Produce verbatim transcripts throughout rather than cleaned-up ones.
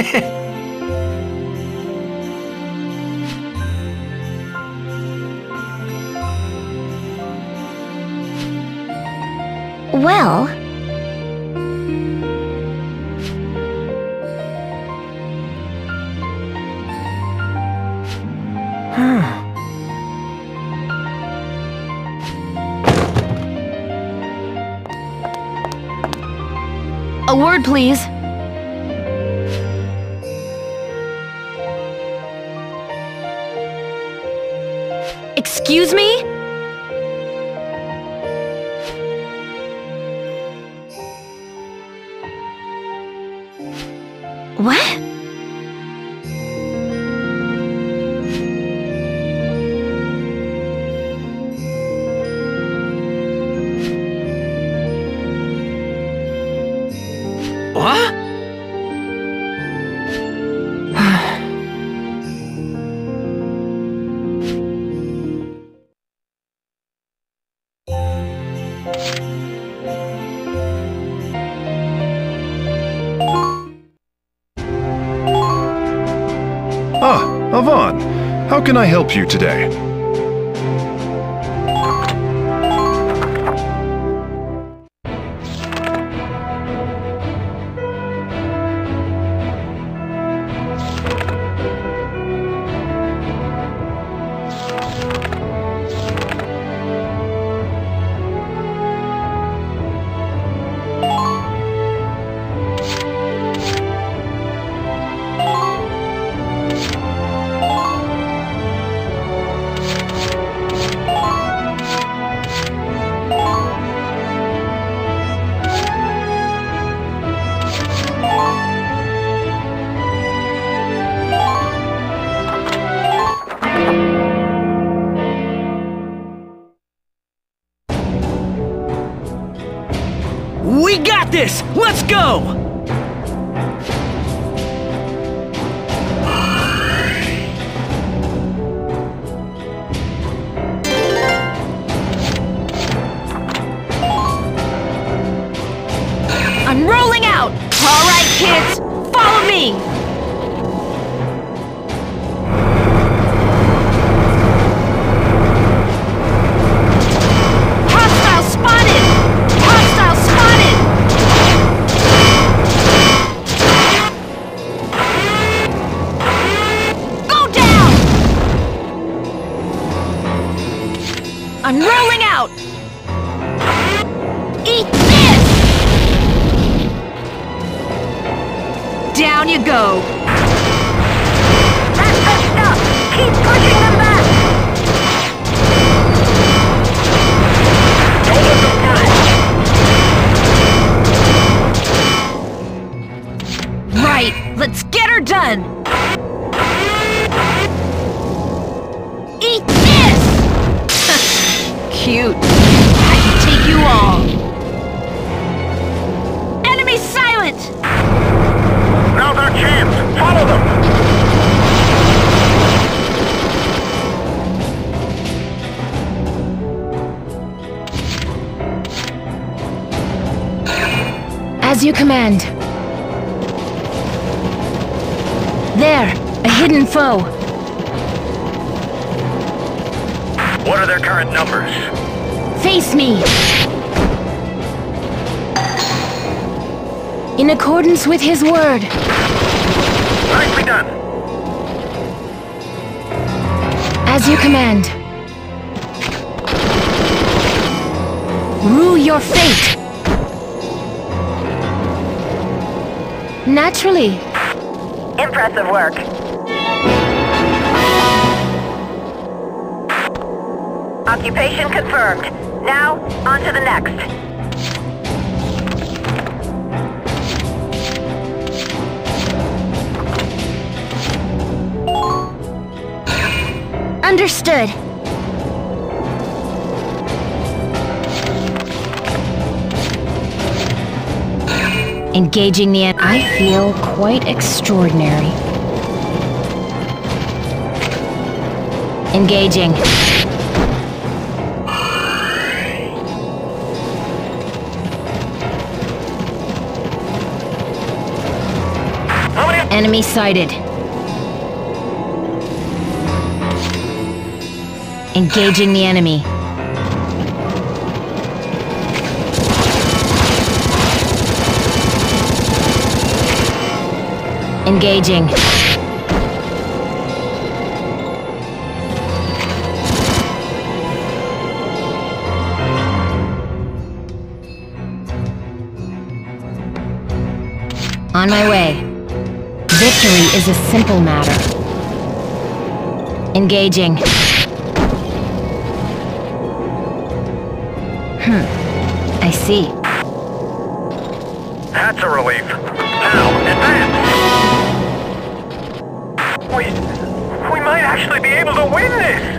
Well... Hmm... A word, please. Excuse me? What? What? Ah, Avan. How can I help you today? We got this! Let's go! I'm rolling out! Alright, kids! Follow me! Hostile spotted! Hostile spotted! Go down! I'm rolling out! Eat this! Down you go! That's good stuff! Keep pushing them back! Don't let them die! Right! Let's get her done! Eat this! Cute! I can take you all! Enemy silent! Now's our chance! Follow them! As you command. There! A hidden foe! What are their current numbers? Face me! In accordance with his word. Nicely done! As you command. Rue your fate! Naturally. Impressive work. Occupation confirmed. Now, on to the next. Understood. Engaging the en- I feel quite extraordinary. Engaging. Enemy sighted. Engaging the enemy. Engaging. On my way. Victory is a simple matter. Engaging. Hmm. I see. That's a relief. Now, advance! We... we might actually be able to win this!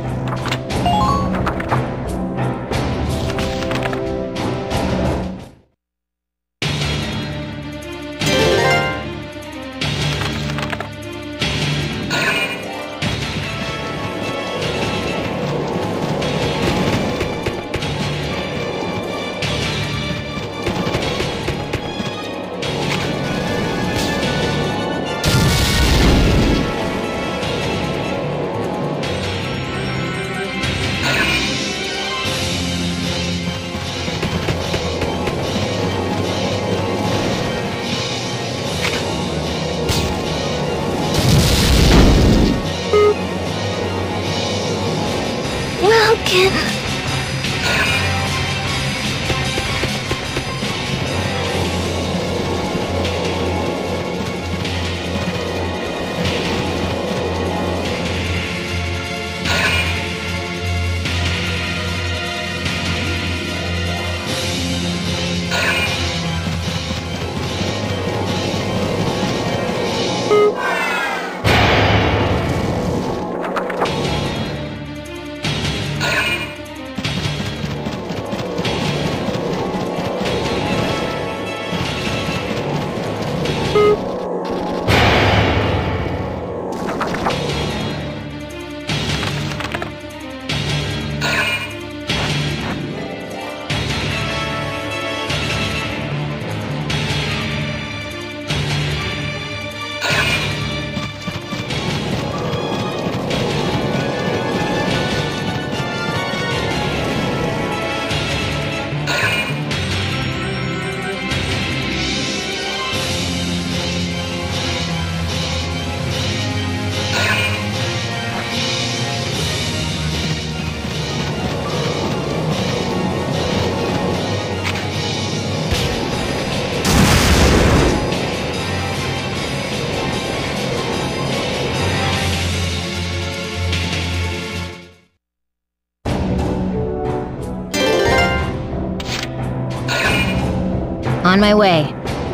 On my way.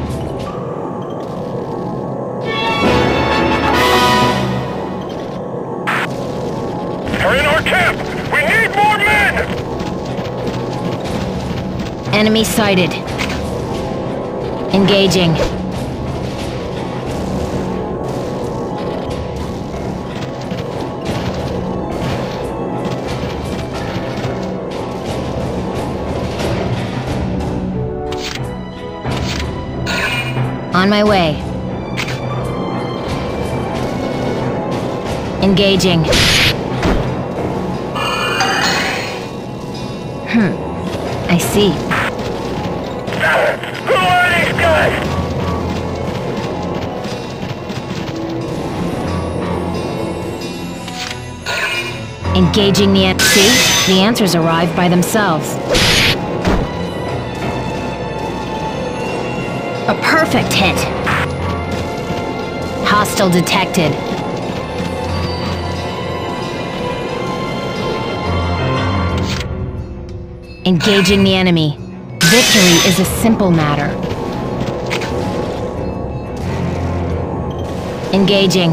They're in our camp! We need more men! Enemy sighted. Engaging. On my way. Engaging. Hmm. I see. Who are these guys? Engaging the enemy. See? The answers arrive by themselves. A perfect hit. Hostile detected. Engaging the enemy. Victory is a simple matter. Engaging.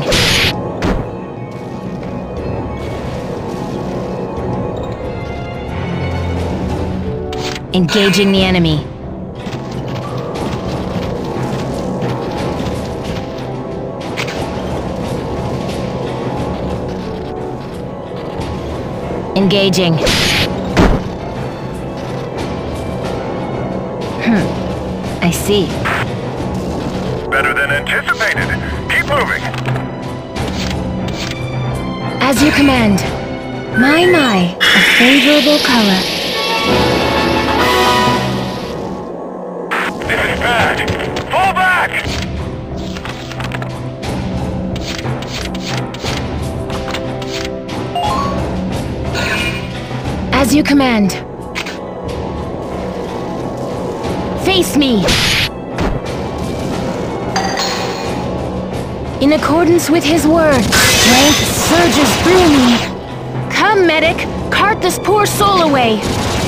Engaging the enemy. Engaging. Hmm. I see. Better than anticipated. Keep moving. As you command. My, my, a favorable color. This is bad. Fall back! As you command. Face me! In accordance with his word, strength surges through me. Come, medic! Cart this poor soul away!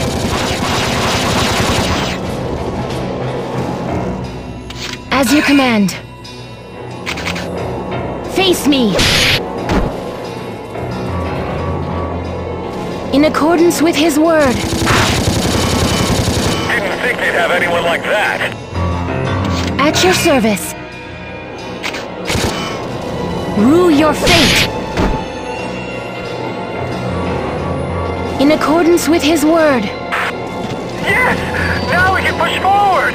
As you command. Face me! In accordance with his word. Didn't think they'd have anyone like that. At your service. Rue your fate. In accordance with his word. Yes! Now we can push forward!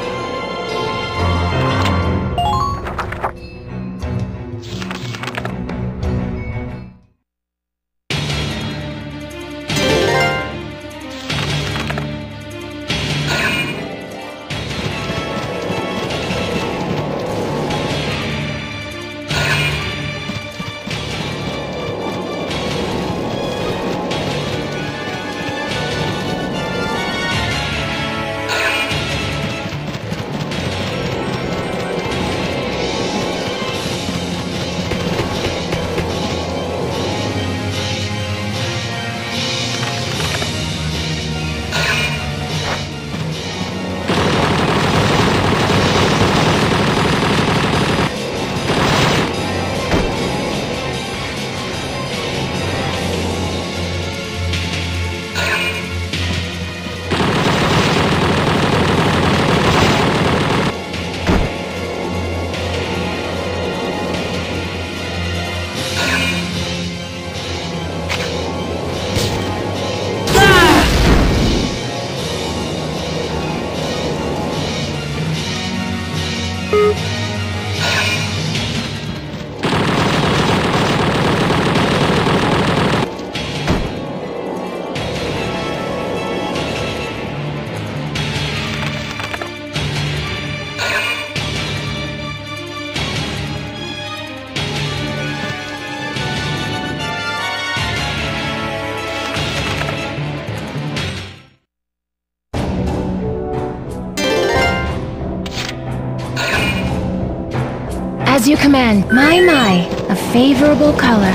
As you command. My, my, a favorable color.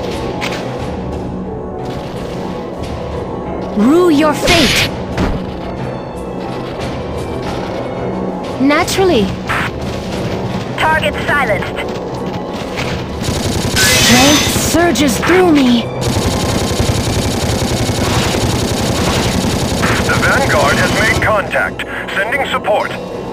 Rue your fate. Naturally. Target silenced. Strength surges through me. The Vanguard has made contact. Sending support.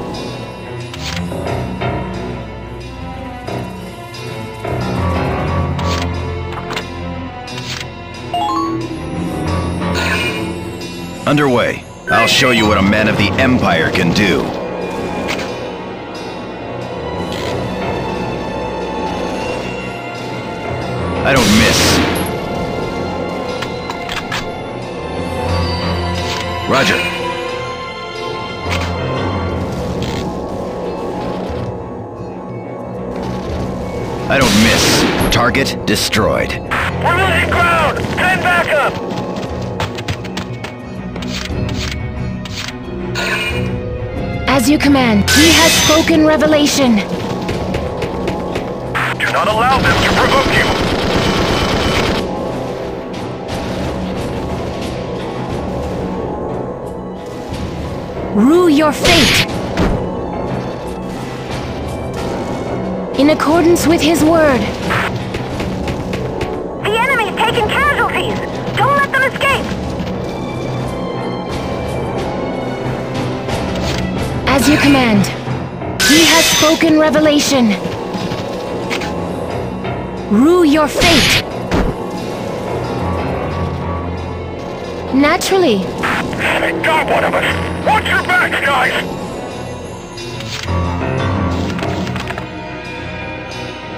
Underway. I'll show you what a man of the Empire can do. I don't miss. Roger. I don't miss. Target destroyed. We're losing ground! Send backup! As you command. He has spoken revelation. Do not allow them to provoke you! Rue your fate. In accordance with his word. The enemy's taking casualties! Don't let them escape! As you command. He has spoken revelation. Rue your fate. Naturally. They got one of us! Watch your backs, guys!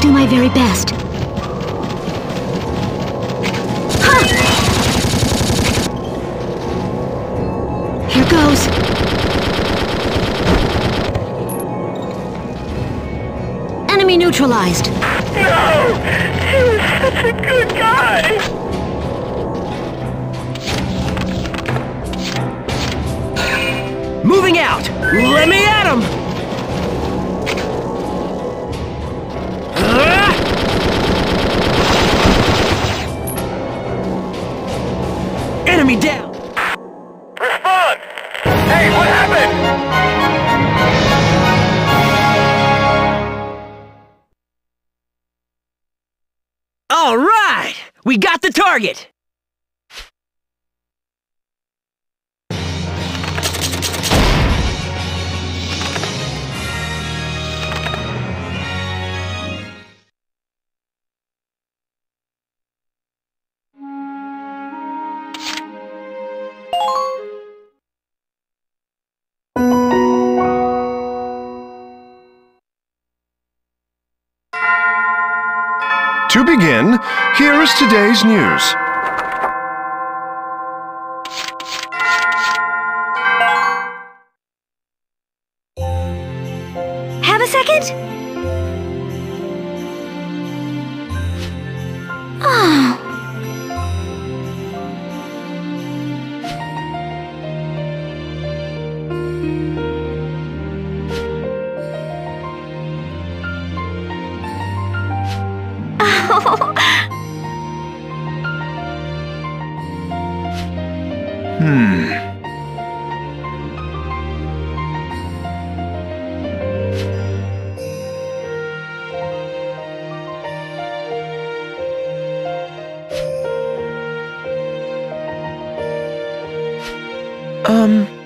do my very best. Ha! Here goes. Enemy neutralized. No! He was such a good guy! Moving out! Let me at him! Ah! Enemy down! Respond! Hey, what happened? All right! We got the target! To begin, here is today's news. Have a second? Oh. Hmm. Um...